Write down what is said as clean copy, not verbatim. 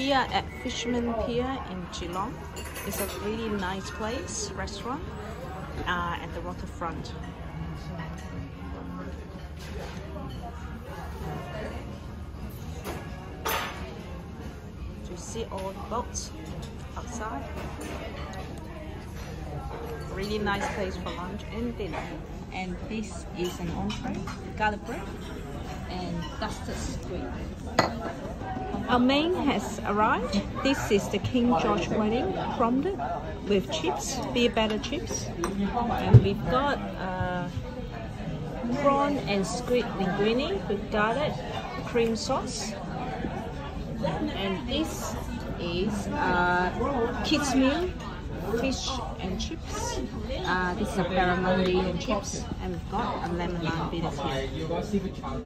We are at Fisherman Pier in Geelong. It's a really nice place, restaurant at the waterfront. You see all the boats outside. Really nice place for lunch and dinner. And this is an entree, garlic bread and dusted squid. Our main has arrived. This is the King George wedding crumbled with chips, beer batter chips. And we've got prawn and squid linguine with garlic cream sauce. And this is kids meal, fish and chips. This is a barramundi and chips, and we've got a lemon lime bitters here.